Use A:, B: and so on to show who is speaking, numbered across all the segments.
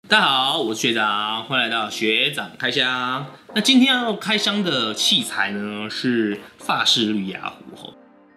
A: 大家好，我是学长，欢迎来到学长开箱。那今天要开箱的器材呢是法式绿压壶。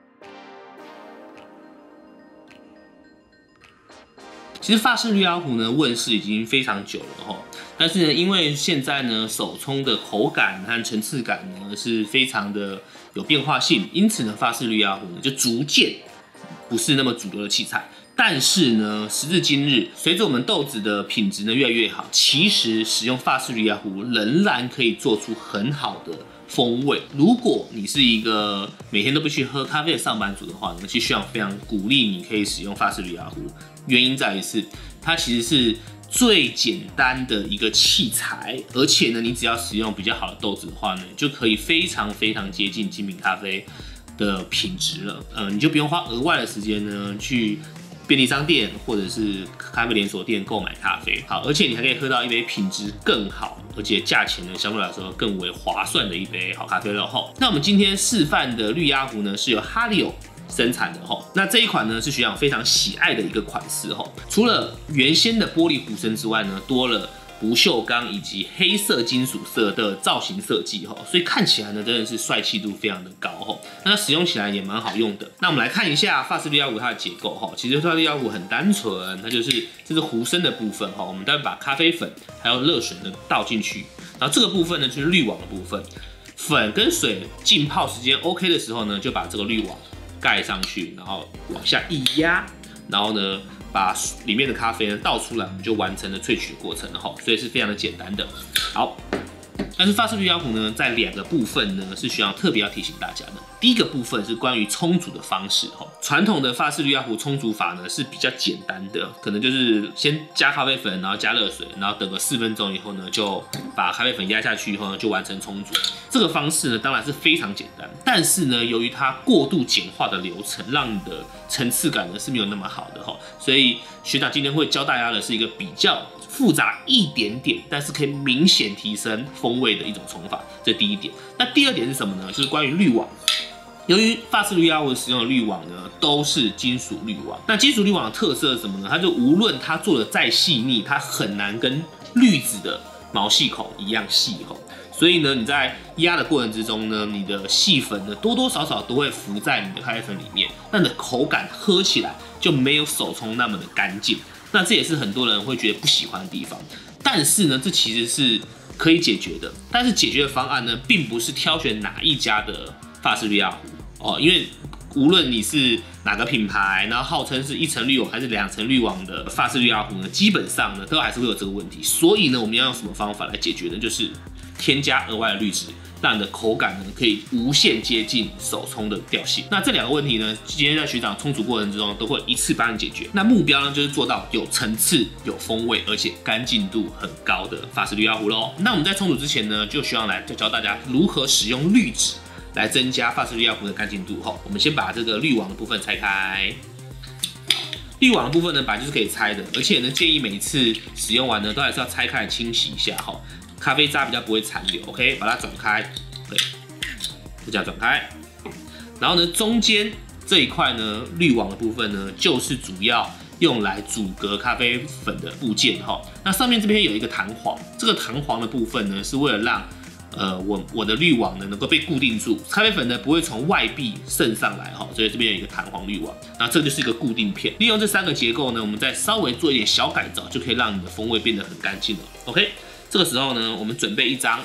A: 其实法式绿压壶呢问世已经非常久了但是呢，因为现在呢手冲的口感和层次感呢是非常的有变化性，因此呢法式绿压壶呢就逐渐不是那么主流的器材。但是呢，时至今日，随着我们豆子的品质呢越来越好，其实使用法式绿压壶仍然可以做出很好的风味。如果你是一个每天都不去喝咖啡的上班族的话呢，其实学长非常鼓励你可以使用法式绿压壶。原因在于是它其实是最简单的一个器材，而且呢，你只要使用比较好的豆子的话呢，就可以非常接近精品咖啡的品质了。你就不用花额外的时间呢去便利商店或者是咖啡连锁店购买咖啡，好，而且你还可以喝到一杯品质更好，而且价钱呢相对来说更为划算的一杯好咖啡了吼。那我们今天示范的绿压壶呢是由哈利欧生产的吼，那这一款呢是学长非常喜爱的一个款式吼。除了原先的玻璃壶身之外呢，多了不锈钢以及黑色金属色的造型设计吼，所以看起来呢真的是帅气度非常的高吼。那它使用起来也蛮好用的。那我们来看一下法式绿压壶它的结构吼，其实法式绿压壶很单纯，它这是壶身的部分吼，我们待会把咖啡粉还有热水呢倒进去，然后这个部分呢就是滤网的部分，粉跟水浸泡时间 OK 的时候呢，就把这个滤网盖上去，然后往下一压，然后呢把里面的咖啡呢倒出来，我们就完成了萃取的过程了哈，所以是非常的简单的。好，但是法式绿压壶呢，在2个部分呢是需要特别要提醒大家的。第一个部分是关于冲煮的方式哈，传统的法式绿压壶冲煮法呢是比较简单的，可能就是先加咖啡粉，然后加热水，然后等个4分钟以后呢，就把咖啡粉压下去以后呢，就完成冲煮。这个方式呢当然是非常简单，但是呢，由于它过度简化的流程，让你的层次感呢是没有那么好的哈，所以学长今天会教大家的是一个比较复杂一点点，但是可以明显提升风味的一种冲法，这第一点。那第二点是什么呢？就是关于滤网。由于法式绿压壶使用的滤网呢都是金属滤网，那金属滤网的特色是什么呢？它就无论它做的再细腻，它很难跟滤子的毛细孔一样细吼。所以呢，你在压的过程之中呢，你的细粉呢多多少少都会浮在你的咖啡粉里面，那你的口感喝起来就没有手冲那么的干净。那这也是很多人会觉得不喜欢的地方。但是呢，这其实是可以解决的。但是解决的方案呢，并不是挑选哪一家的法式绿压壶哦，因为无论你是哪个品牌，然后号称是1层滤网还是2层滤网的法式绿压壶呢，基本上呢都还是会有这个问题。所以呢，我们要用什么方法来解决呢？就是添加额外的滤纸，让你的口感呢可以无限接近手冲的调性。那这2个问题呢，今天在学长冲煮过程之中都会一次帮你解决。那目标呢就是做到有层次、有风味，而且干净度很高的法式绿压壶咯。那我们在冲煮之前呢，就希望来教大家如何使用滤纸来增加法式绿压壶的干净度吼。我们先把这个滤网的部分拆开。滤网的部分呢，本来就是可以拆的，而且呢，建议每一次使用完呢，都还是要拆开来清洗一下哈。咖啡渣比较不会残留 ，OK， 把它转开，对，就这样转开。然后呢，中间这一块呢，滤网的部分呢，就是主要用来阻隔咖啡粉的部件哈。那上面这边有一个弹簧，这个弹簧的部分呢，是为了让我的滤网呢能够被固定住，咖啡粉呢不会从外壁渗上来哈，所以这边有一个弹簧滤网，那这就是一个固定片。利用这3个结构呢，我们再稍微做一点小改造，就可以让你的风味变得很干净了。OK， 这个时候呢，我们准备一张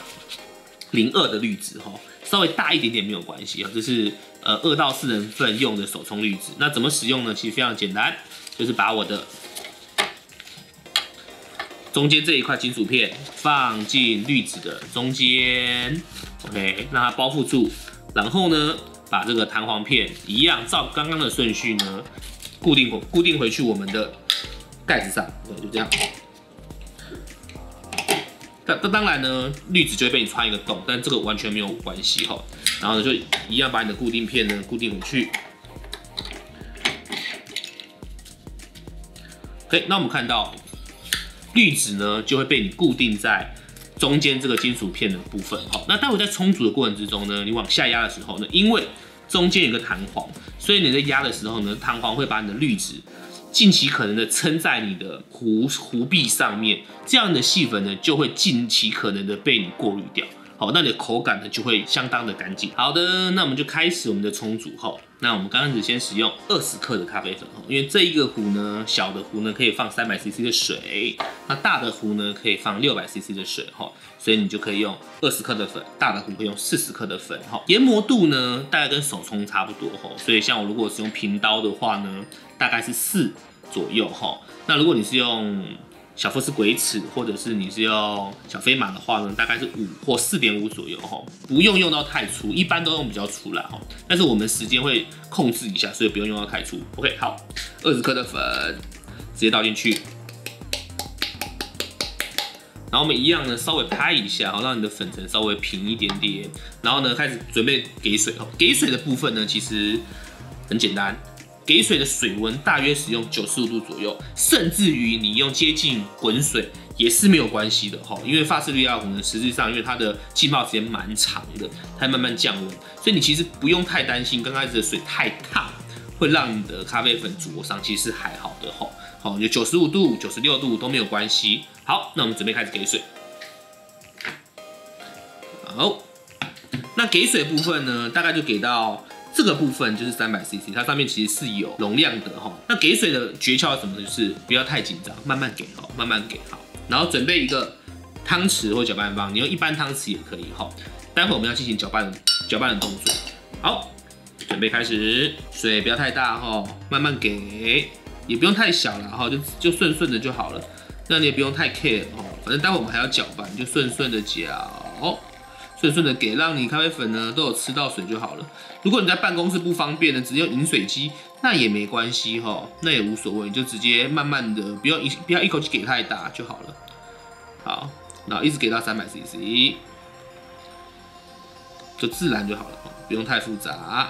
A: 02的滤纸哈，稍微大一点点没有关系啊，这是2到4人份用的手冲滤纸。那怎么使用呢？其实非常简单，就是把我的中间这一块金属片放进滤纸的中间 ，OK， 让它包覆住。然后呢，把这个弹簧片一样照刚刚的顺序呢，固定回去我们的盖子上，对，就这样。当然呢，滤纸就会被你穿一个洞，但这个完全没有关系哈。然后呢，就一样把你的固定片呢固定回去。OK， 那我们看到滤纸呢就会被你固定在中间这个金属片的部分哈。那待会在冲煮的过程之中呢，你往下压的时候呢，因为中间有个弹簧，所以你在压的时候呢，弹簧会把你的滤纸尽其可能的撑在你的壶壁上面，这样的细粉呢就会尽其可能的被你过滤掉。好，那你的口感呢就会相当的干净。好的，那我们就开始我们的冲煮后。那我们刚开始先使用20克的咖啡粉，因为这一个壶呢，小的壶呢可以放300cc 的水，那大的壶呢可以放600cc 的水哈，所以你就可以用20克的粉，大的壶可以用40克的粉哈。研磨度呢大概跟手冲差不多哈，所以像我如果使用平刀的话呢，大概是4左右哈。那如果你是用小富士鬼尺，或者是你是用小飞马的话呢，大概是5或4.5左右哈，不用到太粗，一般都用比较粗啦哈。但是我们时间会控制一下，所以不用用到太粗。OK， 好，20克的粉直接倒进去，然后我们一样呢，稍微拍一下，好，让你的粉层稍微平一点点。然后呢，开始准备给水哈。给水的部分呢，其实很简单。给水的水温大约使用95度左右，甚至于你用接近滚水也是没有关系的哈。因为法式绿鸭壶呢，实际上因为它的浸泡时间蛮长的，它慢慢降温，所以你其实不用太担心刚开始的水太烫会让你的咖啡粉灼伤，其实还好的哈。好，有95度、96度都没有关系。好，那我们准备开始给水。好，那给水的部分呢，大概就给到。这个部分就是 300cc， 它上面其实是有容量的哈。那给水的诀窍是什么？就是不要太紧张，慢慢给哈，慢慢给好。然后准备一个汤匙或搅拌棒，你用一般汤匙也可以哈。待会我们要进行搅拌的动作。好，准备开始，水不要太大哈，慢慢给，也不用太小了哈，就顺的就好了。那你也不用太 care 哈，反正待会我们还要搅拌，就顺的搅。顺的给，让你咖啡粉呢都有吃到水就好了。如果你在办公室不方便呢，只用饮水机，那也没关系哈，那也无所谓，你就直接慢慢的，不要一口气给太大就好了。好，然后一直给到300cc， 就自然就好了，不用太复杂。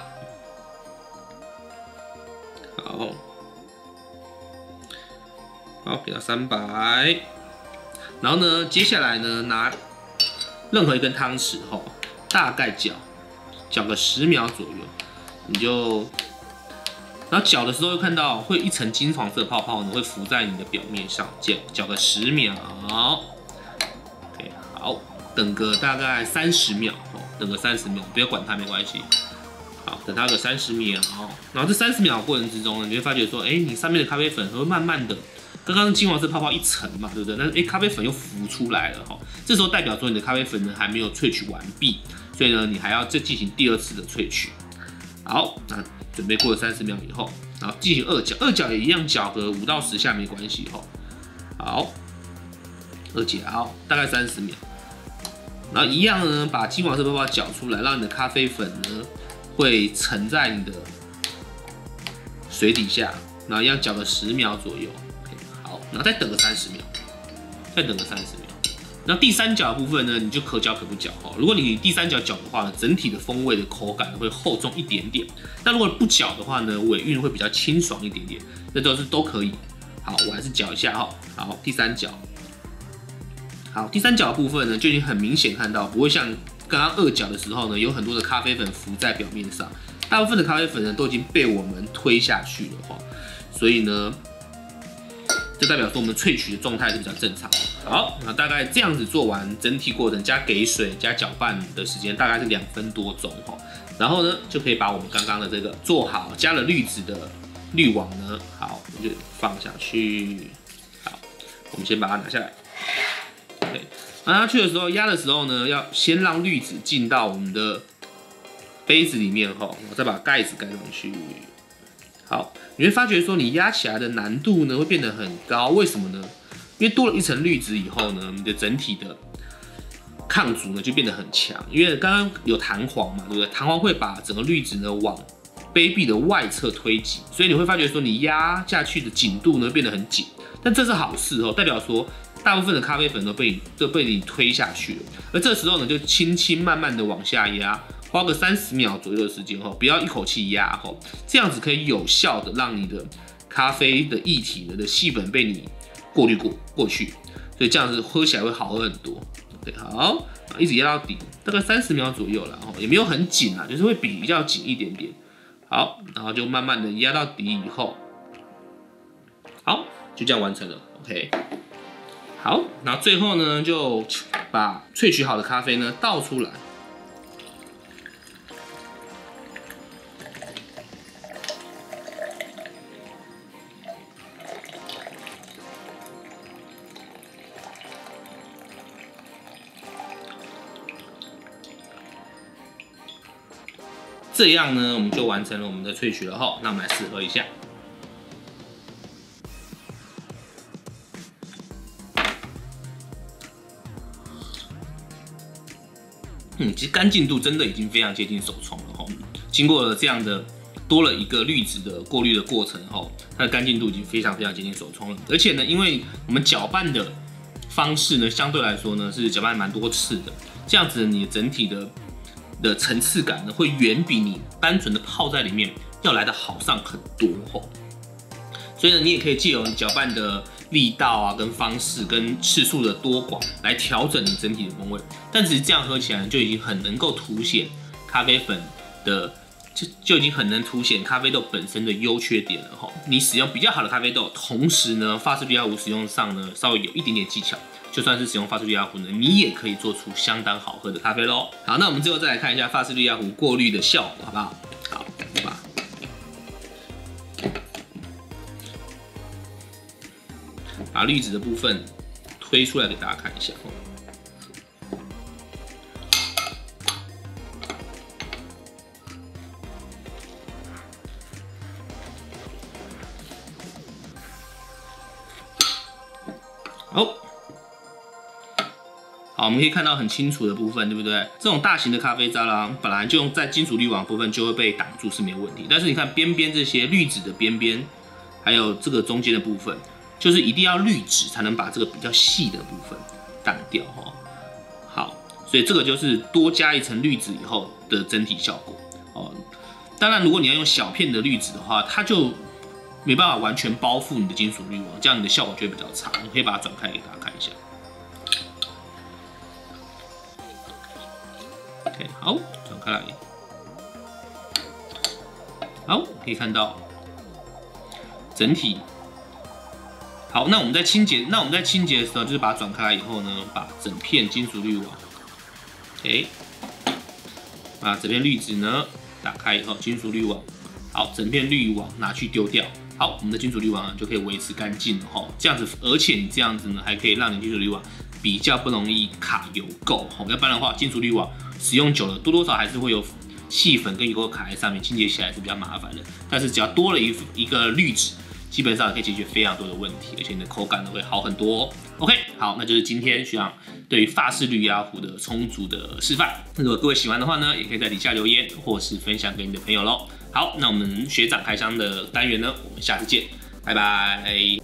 A: 好，给到300，然后呢，接下来呢拿。任何一根汤匙后，大概搅个10秒左右，你就，然后搅的时候会看到会一层金黄色泡泡呢会浮在你的表面上，搅个10秒。OK， 好，等个大概30秒哦，等个30秒，不要管它没关系。好，等它个30秒，然后这30秒过程之中呢，你会发觉说，你上面的咖啡粉会慢慢的。刚刚金黄色泡泡一层嘛，对不对？但是咖啡粉又浮出来了哈，这时候代表说你的咖啡粉呢还没有萃取完毕，所以呢你还要再进行第2次的萃取。好，那准备过了30秒以后，然后进行2搅，2搅也一样搅个5到10下没关系哈。好，2搅大概30秒，然后一样呢把金黄色泡泡搅出来，让你的咖啡粉呢会沉在你的水底下，然后一样搅个10秒左右。然后再等个30秒，那第3搅的部分呢，你就可搅可不搅哈。如果你第3搅搅的话呢，整体的风味的口感会厚重一点点。那如果不搅的话呢，尾韵会比较清爽一点点，那都可以。好，我还是搅一下哈。好，第3搅。好，第3搅的部分呢，就已经很明显看到，不会像刚刚2搅的时候呢，有很多的咖啡粉浮在表面上。大部分的咖啡粉呢，都已经被我们推下去了哈。所以呢。就代表说我们萃取的状态是比较正常的。好，那大概这样子做完整体过程加给水加搅拌的时间大概是2分多钟哈。然后呢，就可以把我们刚刚的这个做好加了滤纸的滤网呢，好，我们就放下去。好，我们先把它拿下来。OK， 拿下去的时候压的时候呢，要先让滤纸进到我们的杯子里面哈，我再把盖子盖上去。好，你会发觉说你压起来的难度呢会变得很高，为什么呢？因为多了一层滤纸以后呢，你的整体的抗阻呢就变得很强。因为刚刚有弹簧嘛，对不对？弹簧会把整个滤纸呢往杯壁的外侧推挤，所以你会发觉说你压下去的紧度呢变得很紧。但这是好事哦，代表说大部分的咖啡粉都被你推下去了。而这时候呢，就轻轻慢慢的往下压。花个30秒左右的时间后，不要一口气压后，这样子可以有效的让你的咖啡的液体呢的细粉被你过滤过去，所以这样子喝起来会好喝很多。对，好，一直压到底，大概30秒左右了，也没有很紧啦，就是会比较紧一点点。好，然后就慢慢的压到底以后， 好，就这样完成了。OK， 好，然后最后呢，就把萃取好的咖啡呢倒出来。这样呢，我们就完成了我们的萃取了哈。那我们来试喝一下。其实干净度真的已经非常接近手冲了哈。经过了这样的多了一个滤纸的过滤的过程后，它的干净度已经非常接近手冲了。而且呢，因为我们搅拌的方式呢，相对来说呢是搅拌蛮多次的，这样子你整体的层次感呢，会远比你单纯的泡在里面要来的好上很多吼。所以呢，你也可以借由搅拌的力道啊、跟方式、跟次数的多寡来调整你整体的风味。但其实这样喝起来就已经很能够凸显咖啡粉的，就已经很能凸显咖啡豆本身的优缺点了吼。你使用比较好的咖啡豆，同时呢，法式绿芽壶使用上呢稍微有一点点技巧。就算是使用法式绿芽壶呢，你也可以做出相当好喝的咖啡咯。好，那我们最后再来看一下法式绿芽壶过滤的效果，好不好？好，把滤纸的部分推出来给大家看一下。好，我们可以看到很清楚的部分，对不对？这种大型的咖啡渣啦，本来就用在金属滤网部分就会被挡住是没有问题，但是你看边边这些滤纸的边边，还有这个中间的部分，就是一定要滤纸才能把这个比较细的部分挡掉哦。好，所以这个就是多加一层滤纸以后的整体效果哦。当然，如果你要用小片的滤纸的话，它就没办法完全包覆你的金属滤网，这样你的效果就会比较差。你可以把它转开给大家看一下。OK， 好，转开来。好，可以看到整体。好，那我们在清洁的时候，就是把它转开来以后呢，把整片金属滤网 ，OK， 把整片滤纸呢打开以后，金属滤网，好，整片滤网拿去丢掉。好，我们的金属滤网就可以维持干净了哈。这样子，而且你这样子呢，还可以让你金属滤网比较不容易卡油垢哈。要不然的话，金属滤网使用久了，多多少还是会有细粉跟油垢卡在上面，清洁起来是比较麻烦的。但是只要多了一个滤纸，基本上可以解决非常多的问题，而且你的口感呢会好很多哦。OK， 好，那就是今天学长对于法式绿芽壶的充足的示范。如果各位喜欢的话呢，也可以在底下留言，或是分享给你的朋友喽。好，那我们学长开箱的单元呢，我们下次见，拜拜。